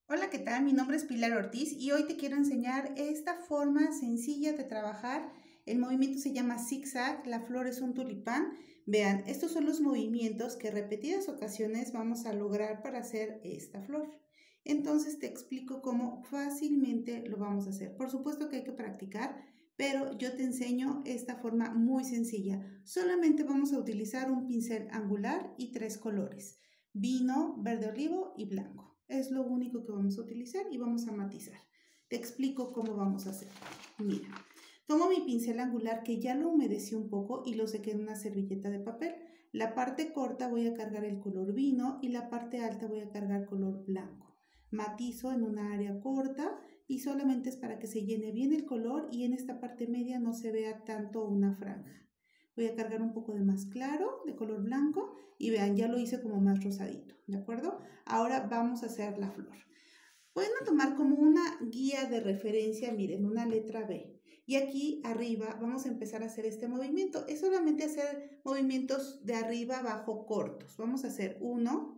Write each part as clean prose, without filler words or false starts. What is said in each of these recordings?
Hola, ¿qué tal? Mi nombre es Pilar Ortiz y hoy te quiero enseñar esta forma sencilla de trabajar. El movimiento se llama zigzag, la flor es un tulipán. Vean, estos son los movimientos que repetidas ocasiones vamos a lograr para hacer esta flor. Entonces te explico cómo fácilmente lo vamos a hacer. Por supuesto que hay que practicar, pero yo te enseño esta forma muy sencilla. Solamente vamos a utilizar un pincel angular y 3 colores: vino, verde olivo y blanco. Es lo único que vamos a utilizar y vamos a matizar. Te explico cómo vamos a hacer. Mira, tomo mi pincel angular que ya lo humedecí un poco y lo sequé en una servilleta de papel. La parte corta voy a cargar el color vino y la parte alta voy a cargar color blanco. Matizo en una área corta y solamente es para que se llene bien el color y en esta parte media no se vea tanto una franja. Voy a cargar un poco de más claro, de color blanco, y vean, ya lo hice como más rosadito, ¿de acuerdo? Ahora vamos a hacer la flor. Pueden tomar como una guía de referencia, miren, una letra B. Y aquí arriba vamos a empezar a hacer este movimiento. Es solamente hacer movimientos de arriba abajo cortos. Vamos a hacer 1,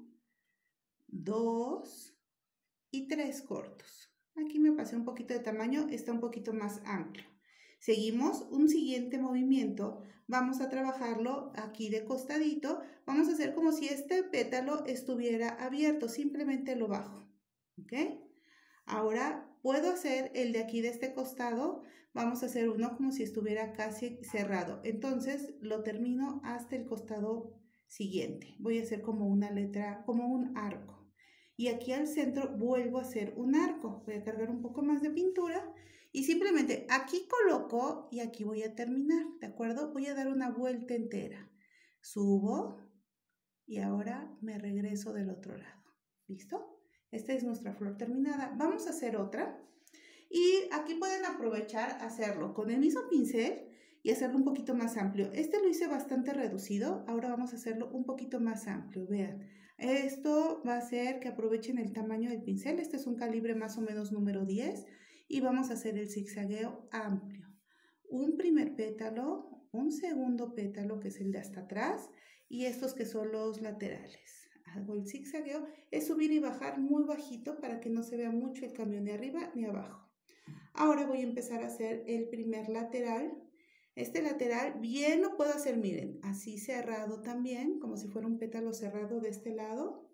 2 y 3 cortos. Aquí me pasé un poquito de tamaño, está un poquito más amplio. Seguimos un siguiente movimiento, vamos a trabajarlo aquí de costadito, vamos a hacer como si este pétalo estuviera abierto, simplemente lo bajo, ¿ok? Ahora puedo hacer el de aquí de este costado, vamos a hacer uno como si estuviera casi cerrado, entonces lo termino hasta el costado siguiente, voy a hacer como una letra, como un arco. Y aquí al centro vuelvo a hacer un arco, voy a cargar un poco más de pintura y simplemente aquí coloco y aquí voy a terminar, ¿de acuerdo? Voy a dar una vuelta entera. Subo y ahora me regreso del otro lado. ¿Listo? Esta es nuestra flor terminada. Vamos a hacer otra. Y aquí pueden aprovechar hacerlo con el mismo pincel y hacerlo un poquito más amplio. Este lo hice bastante reducido, ahora vamos a hacerlo un poquito más amplio. Vean, esto va a hacer que aprovechen el tamaño del pincel. Este es un calibre más o menos número 10 y vamos a hacer el zigzagueo amplio. Un primer pétalo, un segundo pétalo que es el de hasta atrás y estos que son los laterales. Hago el zigzagueo, es subir y bajar muy bajito para que no se vea mucho el cambio ni arriba ni abajo. Ahora voy a empezar a hacer el primer lateral. Este lateral bien lo puedo hacer, miren, así cerrado también, como si fuera un pétalo cerrado de este lado.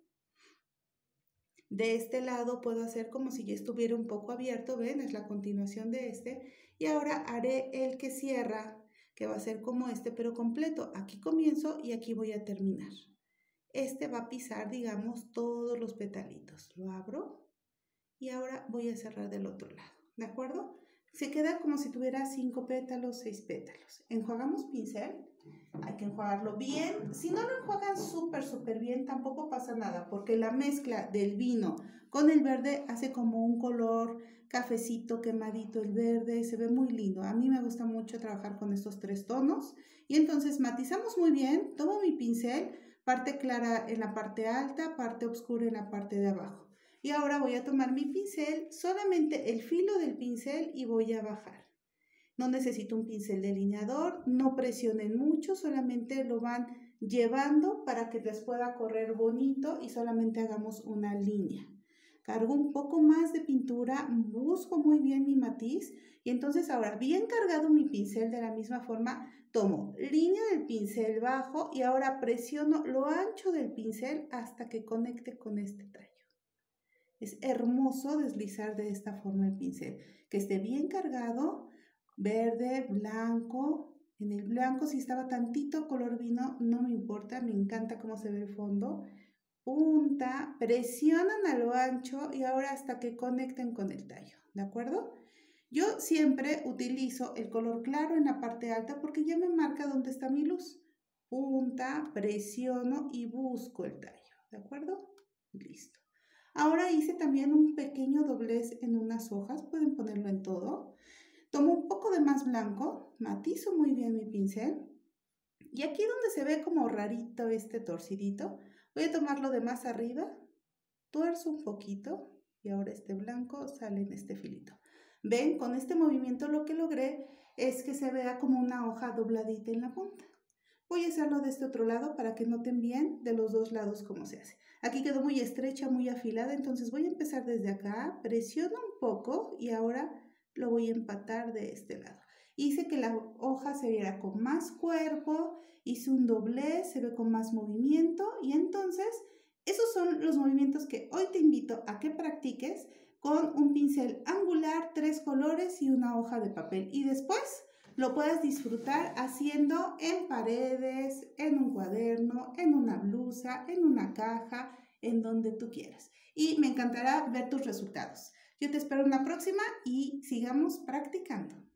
De este lado puedo hacer como si ya estuviera un poco abierto, ven, es la continuación de este. Y ahora haré el que cierra, que va a ser como este, pero completo. Aquí comienzo y aquí voy a terminar. Este va a pisar, digamos, todos los petalitos. Lo abro y ahora voy a cerrar del otro lado, ¿de acuerdo? Se queda como si tuviera 5 pétalos, 6 pétalos. Enjuagamos pincel, hay que enjuagarlo bien. Si no lo enjuagan súper bien, tampoco pasa nada, porque la mezcla del vino con el verde hace como un color cafecito quemadito el verde, se ve muy lindo. A mí me gusta mucho trabajar con estos 3 tonos. Y entonces matizamos muy bien, tomo mi pincel, parte clara en la parte alta, parte oscura en la parte de abajo. Y ahora voy a tomar mi pincel, solamente el filo del pincel y voy a bajar. No necesito un pincel delineador, no presionen mucho, solamente lo van llevando para que les pueda correr bonito y solamente hagamos una línea. Cargo un poco más de pintura, busco muy bien mi matiz y entonces ahora bien cargado mi pincel de la misma forma, tomo línea del pincel bajo y ahora presiono lo ancho del pincel hasta que conecte con este tallo. Es hermoso deslizar de esta forma el pincel, que esté bien cargado, verde, blanco. En el blanco, si estaba tantito color vino, no me importa, me encanta cómo se ve el fondo. Punta, presionan a lo ancho y ahora hasta que conecten con el tallo, ¿de acuerdo? Yo siempre utilizo el color claro en la parte alta porque ya me marca dónde está mi luz. Punta, presiono y busco el tallo, ¿de acuerdo? Listo. Ahora hice también un pequeño doblez en unas hojas, pueden ponerlo en todo. Tomo un poco de más blanco, matizo muy bien mi pincel. Y aquí donde se ve como rarito este torcidito, voy a tomarlo de más arriba, tuerzo un poquito y ahora este blanco sale en este filito. ¿Ven? Con este movimiento lo que logré es que se vea como una hoja dobladita en la punta. Voy a hacerlo de este otro lado para que noten bien de los dos lados cómo se hace. Aquí quedó muy estrecha, muy afilada, entonces voy a empezar desde acá, presiono un poco y ahora lo voy a empatar de este lado. Hice que la hoja se viera con más cuerpo, hice un doblez, se ve con más movimiento y entonces esos son los movimientos que hoy te invito a que practiques con un pincel angular, 3 colores y una hoja de papel. Y después lo puedes disfrutar haciendo en paredes, en un cuaderno, en una blusa, en una caja, en donde tú quieras. Y me encantará ver tus resultados. Yo te espero en la próxima y sigamos practicando.